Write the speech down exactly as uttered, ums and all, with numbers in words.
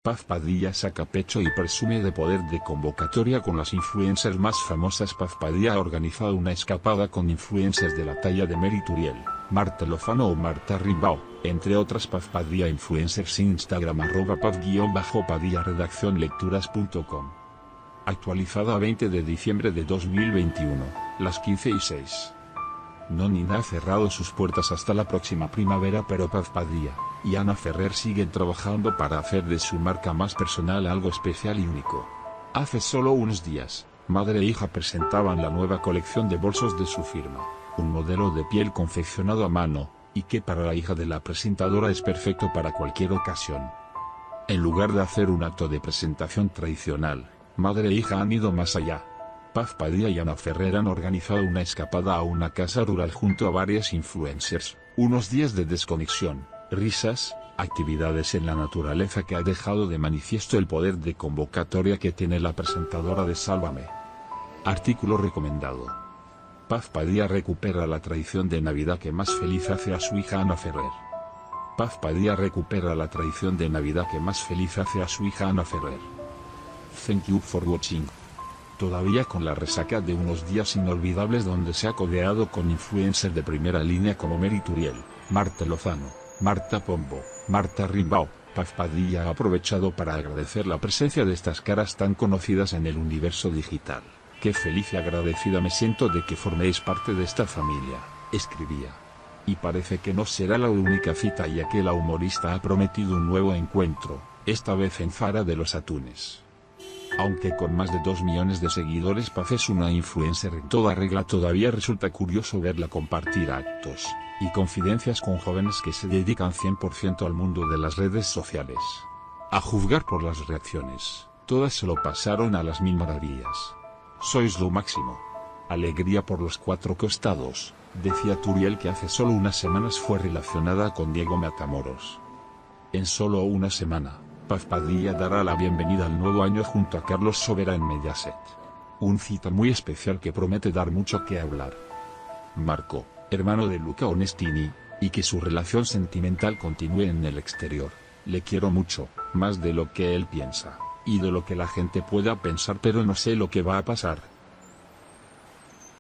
Paz Padilla saca pecho y presume de poder de convocatoria con las influencers más famosas. Paz Padilla ha organizado una escapada con influencers de la talla de Mary Turiel, Marta Lozano o Marta Rimbao, entre otras. Paz Padilla Influencers Instagram arroba paz-padilla redacción lecturas punto com. Actualizada a veinte de diciembre de dos mil veintiuno, las quince y seis. Nonina ha cerrado sus puertas hasta la próxima primavera, pero Paz Padilla y Ana Ferrer siguen trabajando para hacer de su marca más personal algo especial y único. Hace solo unos días, madre e hija presentaban la nueva colección de bolsos de su firma, un modelo de piel confeccionado a mano, y que para la hija de la presentadora es perfecto para cualquier ocasión. En lugar de hacer un acto de presentación tradicional, madre e hija han ido más allá. Paz Padilla y Ana Ferrer han organizado una escapada a una casa rural junto a varias influencers, unos días de desconexión, risas, actividades en la naturaleza que ha dejado de manifiesto el poder de convocatoria que tiene la presentadora de Sálvame. Artículo recomendado. Paz Padilla recupera la tradición de Navidad que más feliz hace a su hija Ana Ferrer. Paz Padilla recupera la tradición de Navidad que más feliz hace a su hija Ana Ferrer. Thank you for watching. Todavía con la resaca de unos días inolvidables donde se ha codeado con influencers de primera línea como Mary Turiel, Marta Lozano, Marta Pombo, Marta Rimbao, Paz Padilla ha aprovechado para agradecer la presencia de estas caras tan conocidas en el universo digital. Qué feliz y agradecida me siento de que forméis parte de esta familia, escribía. Y parece que no será la única cita, ya que la humorista ha prometido un nuevo encuentro, esta vez en Fara de los Atunes. Aunque con más de dos millones de seguidores, Paz es una influencer en toda regla, todavía resulta curioso verla compartir actos y confidencias con jóvenes que se dedican cien por ciento al mundo de las redes sociales. A juzgar por las reacciones, todas se lo pasaron a las mil maravillas. Sois lo máximo. Alegría por los cuatro costados, decía Turiel, que hace solo unas semanas fue relacionada con Diego Matamoros. En solo una semana, Paz Padilla dará la bienvenida al nuevo año junto a Carlos Sobera en Mediaset. Un cita muy especial que promete dar mucho que hablar. Marco, hermano de Luca Onestini, y que su relación sentimental continúe en el exterior. Le quiero mucho, más de lo que él piensa, y de lo que la gente pueda pensar, pero no sé lo que va a pasar.